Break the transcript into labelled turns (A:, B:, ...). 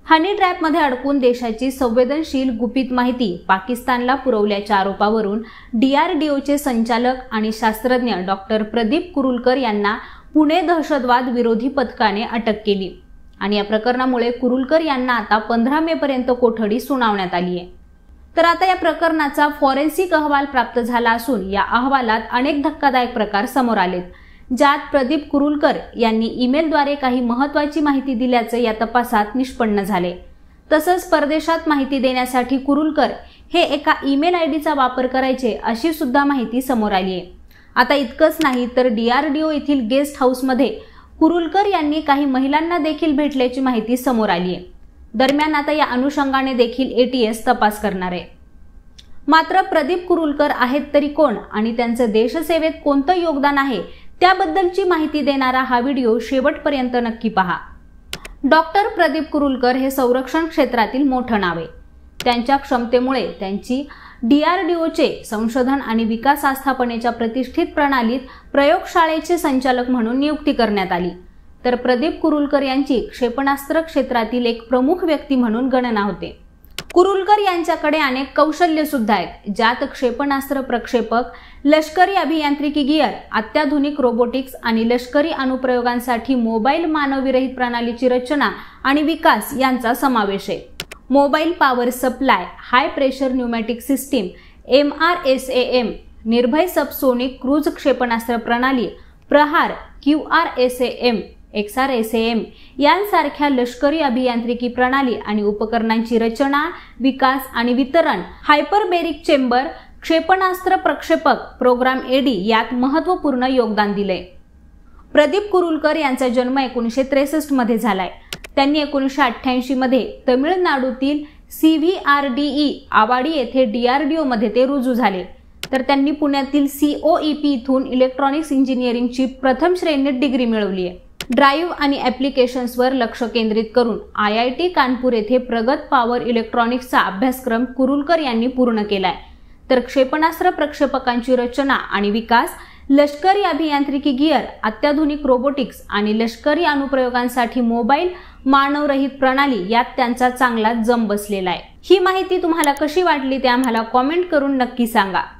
A: हनी ट्रॅपमध्ये अडकून देशाची संवेदनशील गुपित माहिती पाकिस्तानला पुरवल्याच्या आरोपावरून DRDOचे संचालक आणि शास्त्रज्ञ डॉक्टर प्रदीप कुरुलकर यांना पुणे दहशतवाद विरोधी पथकाने अटक केली आणि या प्रकरणामुळे कुरुलकर यांना आता 15 मे पर्यंत कोठडी सुनावण्यात आली आहे। तर आता या प्रकरणाचा फॉरेन्सिक अहवाल प्राप्त झाला असून या अहवालात अनेक धक्कादायक प्रकार समोर आलेत, ज्यात प्रदीप कुरुलकर यांनी ईमेलद्वारे काही महत्त्वाची माहिती दिल्याचे या तपासात निष्पन्न झाले। तसंच परदेशात माहिती देण्यासाठी कुरुलकर हे एका ईमेल आयडीचा वापर करायचे अशी सुद्धा माहिती समोर आली आहे। आता इतकंच नाही तर DRDO येथील गेस्ट हाऊसमध्ये कुरुलकर यांनी काही महिलांना देखील भेटल्याची माहिती समोर आली आहे। दरम्यान आता या अनुषंगाने देखील ATS तपास करणार आहे। मात्र प्रदीप कुरुलकर आहेत तरी कोण आणि त्यांचं देशसेवेत कोणतं योगदान आहे त्याबद्दलची माहिती देणारा हा व्हिडिओ शेवटपर्यंत नक्की पहा। डॉक्टर प्रदीप कुरुलकर हे संरक्षण क्षेत्रातील मोठं नाव आहे। त्यांच्या क्षमतेमुळे त्यांची DRDOचे संशोधन आणि विकास आस्थापनेच्या प्रतिष्ठित प्रणालीत प्रयोगशाळेचे संचालक म्हणून नियुक्ती करण्यात आली। तर प्रदीप कुरुलकर यांची क्षेपणास्त्र क्षेत्रातील एक प्रमुख व्यक्ती म्हणून गणना होते। कुरुलकर यांच्याकडे अनेक कौशल्य सुद्धा आहेत, ज्यात क्षेपणास्त्र प्रक्षेपक, लष्करी अभियांत्रिकी गिअर, अत्याधुनिक रोबोटिक्स आणि लष्करी अनुप्रयोगांसाठी मोबाईल मानवविरहित प्रणालीची रचना आणि विकास यांचा समावेश आहे। Mobile power supply, high pressure pneumatic system, MRSAM, Nirbhay subsonic cruise क्षेपणास्त्र प्रणाली, प्रहार, QRSAM, XRSAM यांसारख्या लष्करी अभियांत्रिकी प्रणाली आणि उपकरणांची रचना, विकास आणि वितरण, हायपरबेरिक चेंबर, क्षेपणास्त्र प्रक्षेपक, प्रोग्राम AD यात महत्त्वपूर्ण योगदान दिले। प्रदीप कुरुलकर यांचा जन्म 1963 मध्ये झालाय। त्यांनी 1988 मध्ये तमिळनाडूतील CVRDE आवाडी येथे DRDO मध्ये ते रुजू झाले। तर त्यांनी पुण्यातील COEP इथून इलेक्ट्रॉनिक्स इंजिनिअरिंगची प्रथम श्रेणीत डिग्री मिळवली आहे। ड्राईव्ह आणि ॲप्लिकेशन्सवर लक्ष केंद्रित करून IIT कानपूर येथे प्रगत पॉवर इलेक्ट्रॉनिक्सचा अभ्यासक्रम कुरुलकर यांनी पूर्ण केलाय। तर क्षेपणास्त्र प्रक्षेपकांची रचना आणि विकास, लष्करी अभियांत्रिकी गिअर, अत्याधुनिक रोबोटिक्स आणि लष्करी अनुप्रयोगांसाठी मोबाईल मानवरहित प्रणाली यात त्यांचा चांगला जम बसलेला आहे। ही माहिती तुम्हाला कशी वाटली ते आम्हाला कॉमेंट करून नक्की सांगा।